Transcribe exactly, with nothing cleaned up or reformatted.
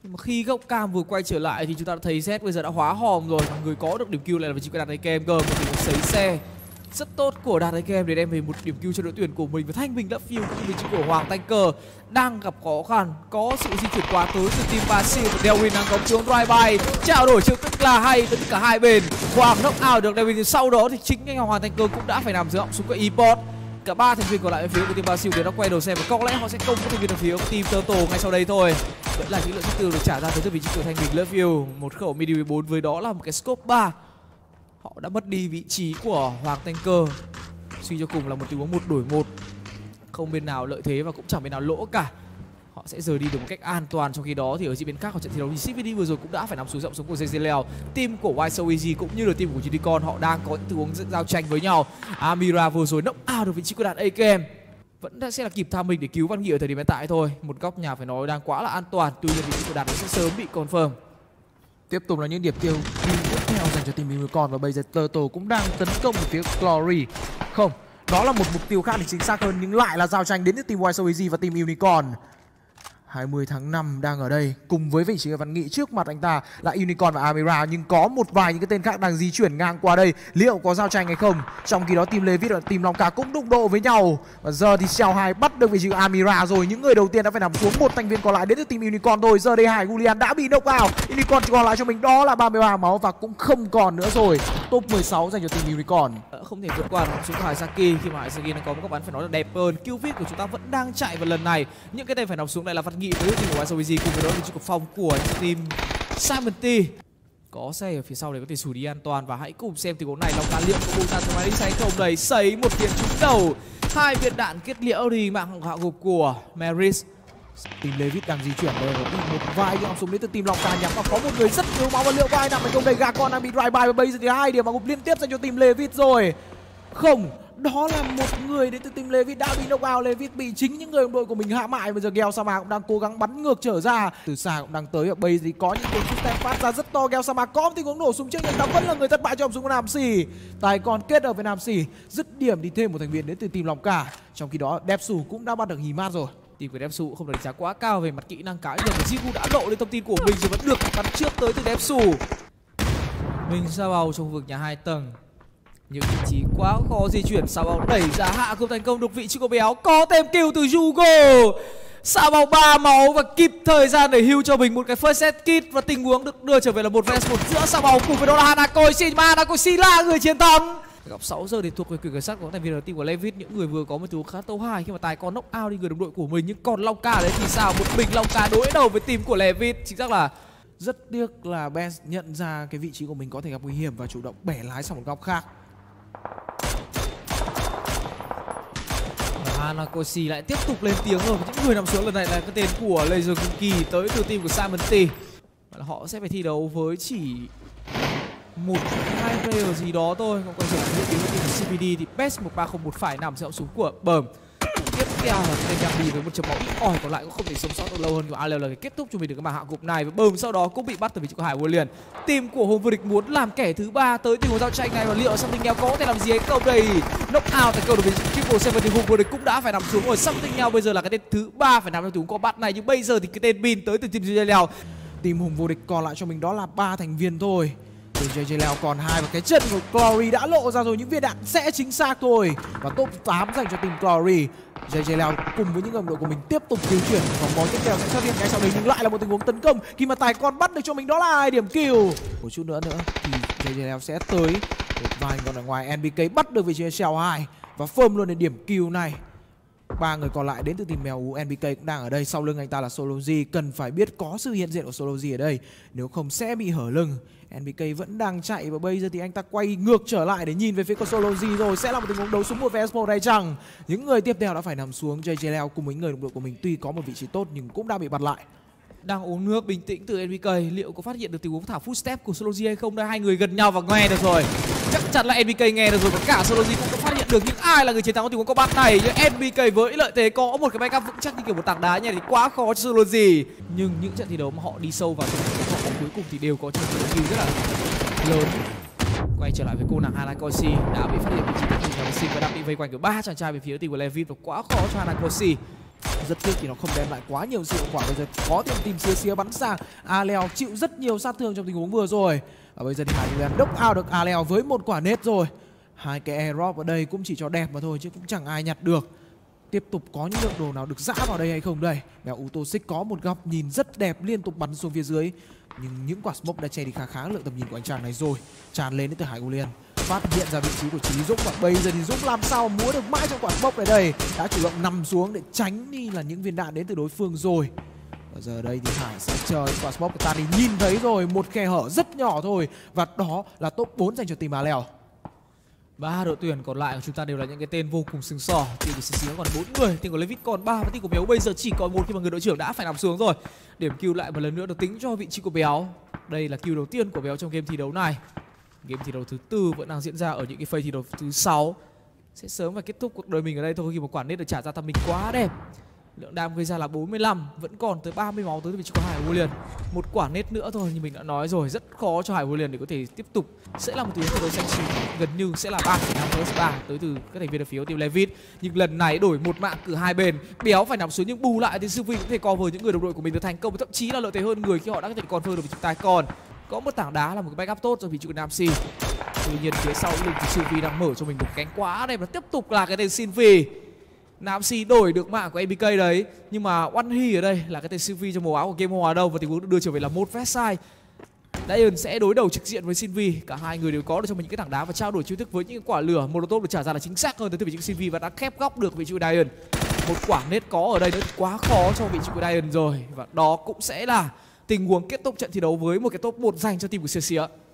Nhưng mà khi góc cam vừa quay trở lại thì chúng ta đã thấy Z bây giờ đã hóa hòm rồi. Người có được điểm kill này là vị trí của Đạt Kem cơ. Một tình sấy xe rất tốt của Đạt Kem để đem về một điểm kill cho đội tuyển của mình. Và Thanh Bình đã phiêu cũng vị trí của Hoàng Tanker đang gặp khó khăn, có sự di chuyển quá tối từ team Basil và Delwin đang có xuống drive-by, trao đổi chiêu thức là hay từ cả hai bên. Hoàng knock out được Delwin, sau đó thì chính anh Hoàng Tanker cũng đã phải nằm dưới họng súng của ePort. Cả ba thành viên còn lại ở phía của team Basil đều đã quay đầu xem và có lẽ họ sẽ không có thành viên ở phía của team Turtle ngay sau đây thôi. Vẫn là những lượng chất tư được trả ra tới từ vị trí của Thanh Bình Lovefield, một khẩu midi mười bốn với đó là một cái scope ba. Họ đã mất đi vị trí của Hoàng Tanker. Suy cho cùng là một tình huống một đổi một, không bên nào lợi thế và cũng chẳng bên nào lỗ cả. Họ sẽ rời đi được một cách an toàn. Trong khi đó thì ở diễn biến khác của trận thi đấu thì xê vê đê vừa rồi cũng đã phải nằm xuống rộng súng của gi gi Leo. Team của Why So Easy cũng như là team của Unicorn họ đang có những tình huống giao tranh với nhau. Amira vừa rồi knock out được vị trí của Đạt Kem, vẫn đã sẽ là kịp tham mình để cứu Văn Nghị ở thời điểm hiện tại thôi. Một góc nhà phải nói đang quá là an toàn. Tuy nhiên vị trí của Đạt sẽ sớm bị confirm. Tiếp tục là những điểm tiêu tiếp theo dành cho team Unicorn và bây giờ Turtle cũng đang tấn công về phía Glory. Không, đó là một mục tiêu khác thì chính xác hơn, nhưng lại là giao tranh đến từ team Why So Easy và team Unicorn. hai mươi tháng năm đang ở đây cùng với vị trí của Văn Nghị, trước mặt anh ta là Unicorn và Amira, nhưng có một vài những cái tên khác đang di chuyển ngang qua đây. Liệu có giao tranh hay không? Trong khi đó team Levit và team Long Ca cũng đụng độ với nhau. Và giờ thì Shell hai bắt được vị trí của Amira rồi. Những người đầu tiên đã phải nằm xuống, một thành viên còn lại đến từ team Unicorn thôi. Giờ đây Hải Julian đã bị knock out. Unicorn chỉ còn lại cho mình đó là ba mươi ba máu và cũng không còn nữa rồi. Top mười sáu dành cho team Unicorn. Không thể vượt qua được xuống Hải Saki khi mà Hải Saki đang có một các bắn phải nói là đẹp hơn. Kill feed của chúng ta vẫn đang chạy và lần này những cái tên phải nằm xuống này là Văn Nghị với team của Why So Easy cùng với đó là vị trí của phòng của team Simon T. Có xe ở phía sau để có thể xử lý an toàn và hãy cùng xem tình huống này Long Ca liệu có bung ra thoải mái hay không. Đầy sấy một viên trúng đầu, hai viên đạn kết liễu thì mạng hạ gục của Maris. Team Levit đang di chuyển đây và một vài những súng đến từ team Long Ca nhắm vào có một người rất thiếu máu và liệu vai nằm thành công đầy. Gà con đang bị drive by và bây giờ thì hai điểm mà gục liên tiếp dành cho team Levit rồi. Không, đó là một người đến từ team Levit đã bị knock out. Levit bị chính những người đồng đội của mình hạ mại. Bây giờ Gel Sama cũng đang cố gắng bắn ngược trở ra, từ xa cũng đang tới. Và bây giờ thì có những cái system phát ra rất to. Gel Sama có tình huống nổ súng trước nhưng đó vẫn là người thất bại cho họng súng của Nam Xì. Tài còn kết hợp với Nam Xì, dứt điểm đi thêm một thành viên đến từ team Long Ca. Trong khi đó Depsu cũng đã bắt được Himat rồi. Team của Depsu không được đánh giá quá cao về mặt kỹ năng cá nhân. Jigu đã lộ lên thông tin của mình rồi vẫn được bắn trước tới từ Depsu. Mình sao bầu trong khu vực nhà hai tầng, những vị trí quá khó di chuyển. Sao bầu đẩy ra hạ không thành công được vị trí của Béo. Có thêm kill từ Jugo. Sao bầu ba máu và kịp thời gian để heal cho mình một cái first aid kit và tình huống được đưa trở về là một vs một giữa Sao bầu cùng với đó là Hanakoshi. Mà Hanakoshi là người chiến thắng. Góc sáu giờ thì thuộc về quyền cảnh sát của thành viên ở team của Levit. Những người vừa có một tình huống khá tấu hài khi mà Tài còn knock out đi người đồng đội của mình, nhưng còn Long Ca đấy thì sao? Một mình Long Ca đối đầu với team của Levit. Chính xác là rất tiếc là Benz nhận ra cái vị trí của mình có thể gặp nguy hiểm và chủ động bẻ lái sang một góc khác. Hanakoshi lại tiếp tục lên tiếng rồi. Những người nằm xuống lần này là cái tên của Laser Cookie tới từ team của Simon T. Họ sẽ phải thi đấu với chỉ một hai player gì đó thôi. Còn quay trở lại với team của xê vê đê thì Best một ba không một phải nằm dưới họng súng của Bờm. Tiếp theo là tên Yami với một chấm máu ít ỏi còn lại cũng không thể sống sót được lâu hơn của Alel là cái kết thúc cho mình được cái màn hạ gục này. Và Bờm sau đó cũng bị bắt từ vị trí của Hải Quân liền. Team của Hùng vô địch muốn làm kẻ thứ ba tới tình huống giao tranh này và liệu Something Else có thể làm gì hay không đây? Knock out thành công được vị trí Triple Seven thì Hùng vô địch cũng đã phải nằm xuống rồi. Something Else bây giờ là cái tên thứ ba phải nằm trong tình huống combat này, nhưng bây giờ thì cái tên Bin tới từ team gi gi Leo. Team Hùng vô địch còn lại cho mình đó là ba thành viên thôi. Từ gi gi Leo còn hai và cái chân của Glory đã lộ ra rồi, những viên đạn sẽ chính xác thôi. Và top tám dành cho team Glory. gi gi Leo cùng với những đồng đội của mình tiếp tục di chuyển vòng mối tiếp theo sẽ xuất hiện ngay sau đây, nhưng lại là một tình huống tấn công khi mà Tài còn bắt được cho mình đó là hai điểm kill. Một chút nữa nữa thì gi gi Leo sẽ tới một vài còn ở ngoài. en bê ca bắt được vị trí Shell hai và firm luôn đến điểm kill này. Ba người còn lại đến từ team mèo ú. en bê ca cũng đang ở đây, sau lưng anh ta là Sology. Cần phải biết có sự hiện diện của Sology ở đây, nếu không sẽ bị hở lưng. en bê ca vẫn đang chạy và bây giờ thì anh ta quay ngược trở lại để nhìn về phía của Sology rồi. Sẽ là một tình huống đấu súng một vs một hay chẳng? Những người tiếp theo đã phải nằm xuống. gi gi Leo cùng với người đồng đội của mình tuy có một vị trí tốt nhưng cũng đã bị bắt lại. Đang uống nước bình tĩnh từ en bê ca, liệu có phát hiện được tình huống thả footstep của Sology hay không? Đây hai người gần nhau và nghe được rồi. Chắc chắn là en bê ca nghe được rồi, còn cả Sology cũng có phát hiện được. Nhưng ai là người chiến thắng của tình huống combat này? Nhưng en bê ca với lợi thế có một cái backup vững chắc như kiểu một tảng đá như này thì quá khó cho Sology. Nhưng những trận thi đấu mà họ đi sâu vào trong cuộc họ cuối cùng thì đều có những kill rất là lớn. Quay trở lại với cô nàng Hanakoshi đã bị phát hiện vị trí của Hanakoshi và đang bị vây quanh của ba chàng trai về phía team của Levit và quá khó cho Hanakoshi. Rất tiếc thì nó không đem lại quá nhiều sự hiệu quả. Bây giờ có thêm team xía xía bắn sang. Aleo chịu rất nhiều sát thương trong tình huống vừa rồi. Và bây giờ thì Hải Julian knock out được Aleo với một quả nết rồi. Hai cái airdrop ở đây cũng chỉ cho đẹp mà thôi chứ cũng chẳng ai nhặt được. Tiếp tục có những lượng đồ nào được giã vào đây hay không đây? Mèo Utosik có một góc nhìn rất đẹp liên tục bắn xuống phía dưới. Nhưng những quả smoke đã che đi khá khá lượng tầm nhìn của anh chàng này rồi. Tràn lên đến từ Hải Julian. Phát hiện ra vị trí của Trí Dũng và bây giờ thì Dũng làm sao múa được mãi trong quả smoke này đây. Đã chủ động nằm xuống để tránh đi là những viên đạn đến từ đối phương rồi. Và giờ đây thì Hải sẽ chờ quả smoke của Tani nhìn thấy rồi, một khe hở rất nhỏ thôi. Và đó là top bốn dành cho team Aleo. Ba đội tuyển còn lại của chúng ta đều là những cái tên vô cùng sừng sỏ. Team của xê xê còn bốn người, team của Levit còn ba và team của Béo bây giờ chỉ còn một khi mà người đội trưởng đã phải nằm xuống rồi. Điểm kill lại một lần nữa được tính cho vị trí của Béo. Đây là kill đầu tiên của Béo trong game thi đấu này. Game thi đấu thứ tư vẫn đang diễn ra ở những cái phase thi đấu thứ sáu. Sẽ sớm phải kết thúc cuộc đời mình ở đây thôi khi một quả nết được trả ra tầm mình quá đẹp. Lượng đam gây ra là bốn mươi lăm, vẫn còn tới ba mươi máu tới vị trí của Hải Julian. Một quả nết nữa thôi như mình đã nói rồi, rất khó cho Hải Julian để có thể tiếp tục. Sẽ là một tuyến thi đấu xanh xì, gần như sẽ là ba năm versus ba tới từ các thành viên ở phía team Levit. Nhưng lần này đổi một mạng cử hai bên, Béo phải nằm xuống nhưng bù lại thì Sylvie cũng thể cover những người đồng đội của mình được thành công, thậm chí là lợi thế hơn người khi họ đã có thể confirm được vị trí tài còn. Có một tảng đá là một cái backup tốt cho vị trí của Nam Si. Tuy nhiên phía sau lưng thì Sylvie đang mở cho mình một cánh quá đẹp và tiếp tục là cái tên Sylvie. Nam Si đổi được mạng của a bê ca đấy, nhưng mà One He ở đây là cái tên Sylvie trong màu áo của game hòa đâu và tình huống được đưa trở về là một vs hai. Dion sẽ đối đầu trực diện với Sylvie, cả hai người đều có được cho mình những cái tảng đá và trao đổi chiêu thức với những quả lửa. Molotov được trả ra là chính xác hơn tới từ vị trí của Sylvie và đã khép góc được vị trí của Dion. Một quả nết có ở đây nữa quá khó cho vị trí của Dion rồi và đó cũng sẽ là tình huống kết thúc trận thi đấu với một cái top một dành cho team của xê xê.